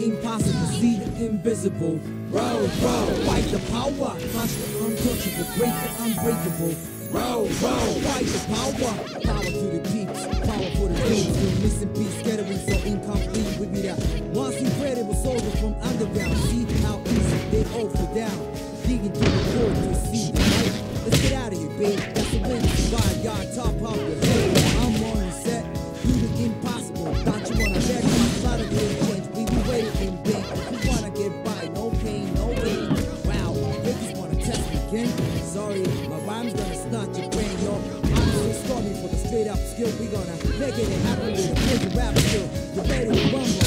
impossible, see the invisible. Roll, roll, fight the power, crush the untouchable, break the unbreakable. Roll, roll, fight the power, power to the peeps, power for the dreams. We're missing piece, scattering so incomplete. We be that once incredible soldier from underground. See how easy they all fall down, digging through the core to see the light. Let's get out of here, babe. That's the win. By yard top of the head. I'm on the set, do the impossible. Thought you wanna bet my lot of little change. We be waiting, babe. You wanna get by, no pain, no gain. Wow, they just wanna test me again. Sorry, my rhyme's gonna snatch your brain, yo. I'm so sorry for the straight up skill. We gonna make it happen with a crazy rap skill. You ready to rumble?